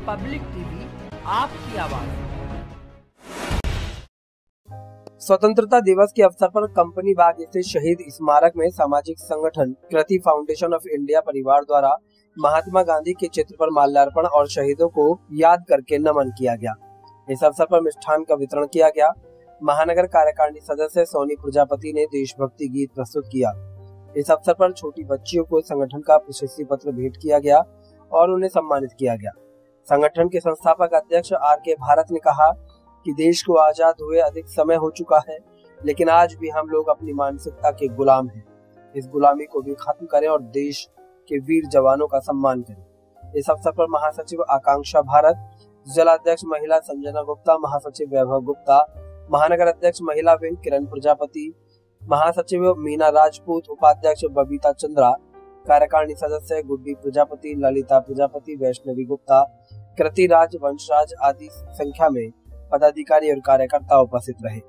Public TV, आपकी आवाज। स्वतंत्रता दिवस के अवसर पर कंपनी बाग स्थित शहीद स्मारक में सामाजिक संगठन कृति फाउंडेशन ऑफ इंडिया परिवार द्वारा महात्मा गांधी के चित्र पर माल्यार्पण और शहीदों को याद करके नमन किया गया। इस अवसर पर मिष्ठान का वितरण किया गया। महानगर कार्यकारिणी सदस्य सोनी प्रजापति ने देशभक्ति गीत प्रस्तुत किया। इस अवसर पर छोटी बच्चियों को संगठन का प्रशस्ति पत्र भेंट किया गया और उन्हें सम्मानित किया गया। संगठन के संस्थापक अध्यक्ष आर.के. भारत ने कहा कि देश को आजाद हुए अधिक समय हो चुका है, लेकिन आज भी हम लोग अपनी मानसिकता के गुलाम हैं। इस गुलामी को भी खत्म करें और देश के वीर जवानों का सम्मान करें। इस अवसर पर महासचिव आकांक्षा भारत, जिलाध्यक्ष महिला संजना गुप्ता, महासचिव वैभव गुप्ता, महानगर अध्यक्ष महिला विंग किरण प्रजापति, महासचिव मीना राजपूत, उपाध्यक्ष बबीता चंद्रा, कार्यकारिणी सदस्य गुड्डी प्रजापति, ललिता प्रजापति, वैष्णवी गुप्ता, कृति राज, वंशराज आदि संख्या में पदाधिकारी और कार्यकर्ता उपस्थित रहे।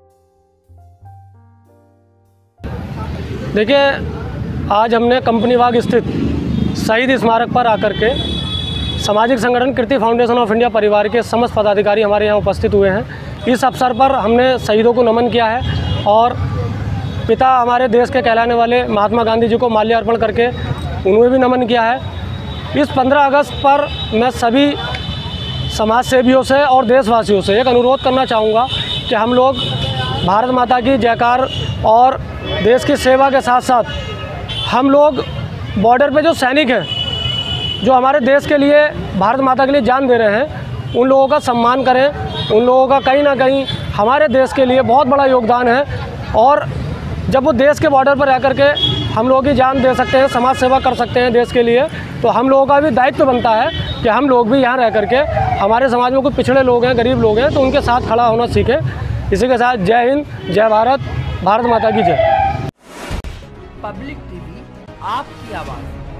देखिए, आज हमने कंपनी बाग स्थित शहीद स्मारक पर आकर के सामाजिक संगठन कृति फाउंडेशन ऑफ इंडिया परिवार के समस्त पदाधिकारी हमारे यहाँ उपस्थित हुए हैं। इस अवसर पर हमने शहीदों को नमन किया है और पिता हमारे देश के कहलाने वाले महात्मा गांधी जी को माल्यार्पण करके उन्हें भी नमन किया है। इस 15 अगस्त पर मैं सभी समाज सेवियों से और देशवासियों से एक अनुरोध करना चाहूँगा कि हम लोग भारत माता की जयकार और देश की सेवा के साथ साथ हम लोग बॉर्डर पे जो सैनिक हैं, जो हमारे देश के लिए, भारत माता के लिए जान दे रहे हैं, उन लोगों का सम्मान करें। उन लोगों का कहीं ना कहीं हमारे देश के लिए बहुत बड़ा योगदान है और जब वो देश के बॉर्डर पर रह कर के हम लोगों की जान दे सकते हैं, समाज सेवा कर सकते हैं देश के लिए, तो हम लोगों का भी दायित्व बनता है कि हम लोग भी यहाँ रह कर के, हमारे समाज में कुछ पिछड़े लोग हैं, गरीब लोग हैं, तो उनके साथ खड़ा होना सीखें। इसी के साथ जय हिंद, जय भारत, भारत माता की जय। पब्लिक टीवी, आपकी आवाज।